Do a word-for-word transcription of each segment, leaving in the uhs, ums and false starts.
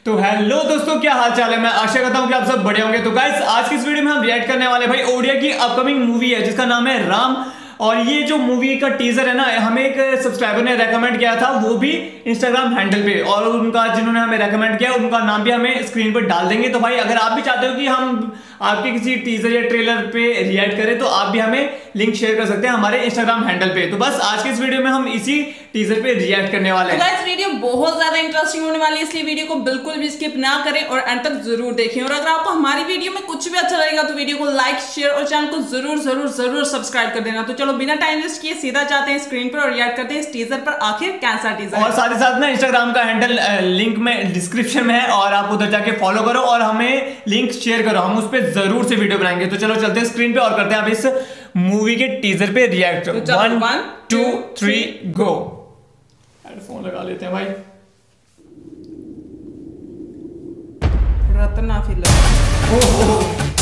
तो हेलो दोस्तों, क्या हाल चाल है। मैं आशा करता हूँ कि आप सब बढ़िया होंगे। तो गाइस, आज की इस वीडियो में हम रिएक्ट करने वाले भाई ओडिया की अपकमिंग मूवी है जिसका नाम है राम। और ये जो मूवी का टीजर है ना, हमें एक सब्सक्राइबर ने रेकमेंड किया था, वो भी इंस्टाग्राम हैंडल पे, और उनका जिन्होंने हमें रेकमेंड किया उनका नाम भी हमें स्क्रीन पर डाल देंगे। तो भाई अगर आप भी चाहते हो कि हम आपके किसी टीजर या ट्रेलर पे रिएक्ट करें तो आप भी हमें लिंक शेयर कर सकते हैं हमारे इंस्टाग्राम हैंडल पे। तो बस आज के इस वीडियो में हम इसी टीजर पे रिएक्ट करने वाले हैं। तो गाइस, वीडियो बहुत ज्यादा इंटरेस्टिंग होने वाली है, इसलिए वीडियो को बिल्कुल भी स्किप ना करें और एंड तक जरूर देखें। और अगर आपको हमारी वीडियो में कुछ भी अच्छा लगेगा तो वीडियो को लाइक, शेयर और चैनल को जरूर जरूर जरूर सब्सक्राइब कर देना। तो चलो बिना टाइम वेस्ट किए सीधा जाते हैं स्क्रीन पर और रिएक्ट करते हैं इस टीजर पर। आखिर कैसा टीजर, और साथ ही साथ ना इंस्टाग्राम का हैंडल लिंक में डिस्क्रिप्शन में है, और आप उधर जाके फॉलो करो और हमें लिंक शेयर करो, हम उस पर जरूर से वीडियो बनाएंगे। तो चलो चलते हैं स्क्रीन पे और करते हैं अब इस मूवी के टीजर पे react. One two three go. Headphone लगा लेते हैं भाई। Ratna film. Oh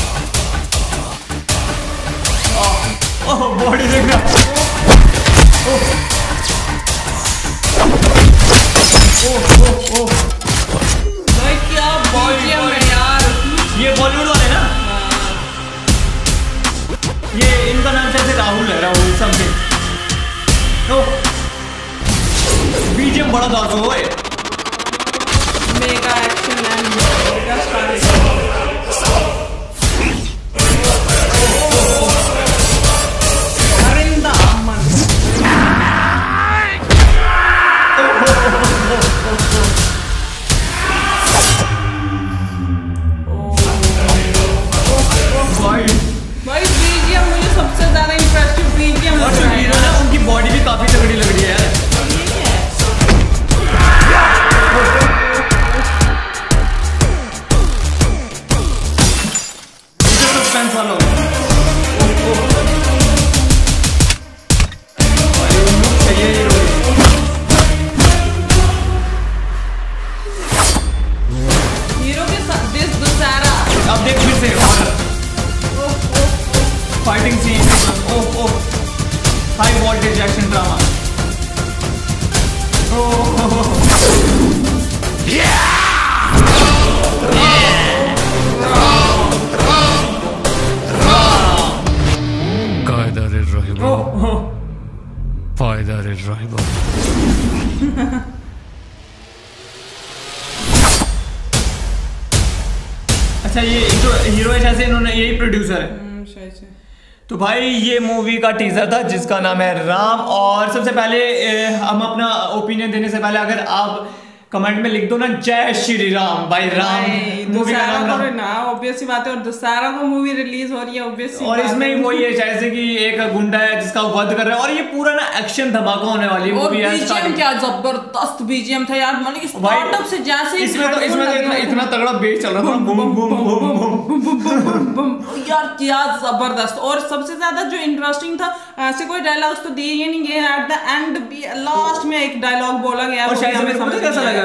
oh body देखना। ओह ओह ओह भाई क्या बीजीएम है यार। ये बॉलीवुड वाले ना, ये इनका नाम शायद से राहुल है, राहुल समथिंग। तो बीजीएम बड़ा दाग हो है। Mega action and mega star. अरिंदा अमन। भाई भाई बीजीएम मुझे सबसे ज्यादा इंटरेस्टिंग बीजीएम और लग जो रहा है। हीरो ना, उनकी बॉडी भी काफी तगड़ी लग रही है यार। सस्पेंस वाला हो। भाई लुक चाहिए हीरो। हीरो के साथ दिस दुसारा। अब देख फिर से fighting scene. Oh oh high voltage action drama. কায়দারে রহিব ফায়দারে রহিব। अच्छा, ये तो हीरो है जैसे, इन्होंने यही प्रोड्यूसर है। शायद से। तो भाई ये मूवी का टीजर था जिसका नाम है राम। और सबसे पहले ए, हम अपना ओपिनियन देने से पहले अगर आप कमेंट में लिख दो ना जय श्री राम। भाई राम मूवी का नाम राम। ना ऑब्वियस सी बात है, और दुसारा को मूवी रिलीज हो रही है ऑब्वियस। और इसमें वो ये जैसे कि एक गुंडा है जिसका वध कर रहा है, और ये पूरा ना एक्शन धमाका होने वाली मूवी है। बीजीएम क्या जबरदस्त बीजीएम था यार, मतलब स्टार्टअप से जैसे इसमें तो इसमें तो इतना, इतना तगड़ा बेस चल रहा था, बूम बूम बूम बूम यार, क्या जबरदस्त। और सबसे ज्यादा जो इंटरेस्टिंग था, ऐसे कोई डायलॉग्स तो दिए ही नहीं गए, एट द एंड लास्ट में एक डायलॉग बोला गया और शायद हमें समझ कैसा लगा,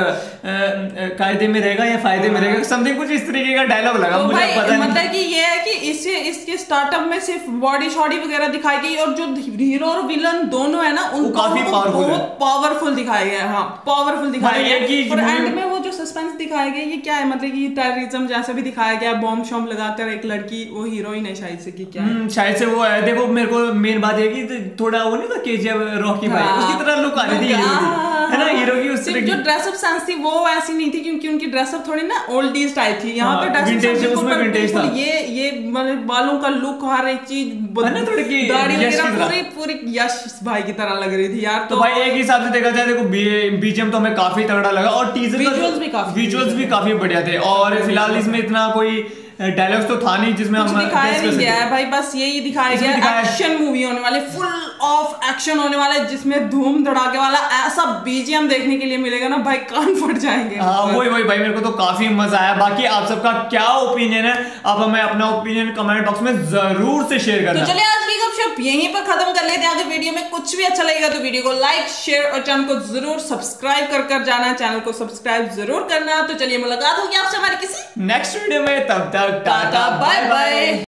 कायदे में रहेगा या फायदे में रहेगा, समथिंग कुछ इस तरीके का डायलॉग लगा। तो मुझे भाई पता नहीं, मतलब कि ये है कि इससे इसके स्टार्टअप में सिर्फ बॉडी शॉडी वगैरह दिखाई गई, और जो हीरो और विलन दोनों है ना उनको काफी पावरफुल है, बहुत पावरफुल दिखाया गया है। हाँ, पावरफुल दिखाया भाई, गया। और एंड में वो जो सस्पेंस दिखाया गया, ये क्या है, मतलब कि टेररिज्म जैसा भी दिखाया गया, बॉम्ब शॉम्ब लगाकर एक लड़की, वो हीरोइन है शायद से, कि क्या है? शायद से वो है। देखो मेरे को मेन बात है कि थोड़ा वो नहीं था केजीएफ रॉकी भाई, उसकी तरह लुक आ रही थी है ना हीरो की। उस जो ड्रेसअप सेंस थी वो ऐसी नहीं थी, क्योंकि उनकी ड्रेसअप थोड़ी ना ओल्ड इज टाइप थी। यहाँ पे ड्रेसअप ये ये मतलब बालों का लुक, हर एक चीज, दाढ़ी वगैरह पूरी पूरी यश भाई की तरह लग रही थी यार। तो भाई एक हिसाब से देखा जाए, देखो बीजीएम तो हमें काफी तगड़ा लगा, और टीजर विजुअल्स भी काफी विजुअल्स भी काफी बढ़िया थे। और फिलहाल इसमें इतना कोई डायलॉग्स तो था नहीं जिसमें हम दिखाया नहीं गया है भाई, बस यही दिखाया गया एक्शन मूवी होने वाले, फुल ऑफ एक्शन होने वाला है, जिसमें धूम धड़ाके वाला ऐसा बीजीएम देखने के लिए मिलेगा ना भाई, कान फट जाएंगे। हाँ वही वही भाई, मेरे को तो काफी मजा आया। बाकी आप सबका क्या ओपिनियन है, आप हमें अपना ओपिनियन कमेंट बॉक्स में जरूर से शेयर करना। तो चलिए आज की गपशप यहीं पर खत्म कर लेते हैं। अगर वीडियो में कुछ भी अच्छा लगेगा तो वीडियो को लाइक, शेयर और चैनल को जरूर सब्सक्राइब कर कर जाना, चैनल को सब्सक्राइब जरूर करना। तो चलिए मुलाकात होगी आपसे हमारी किसी नेक्स्ट वीडियो में, तब तक टाटा बाय बाय।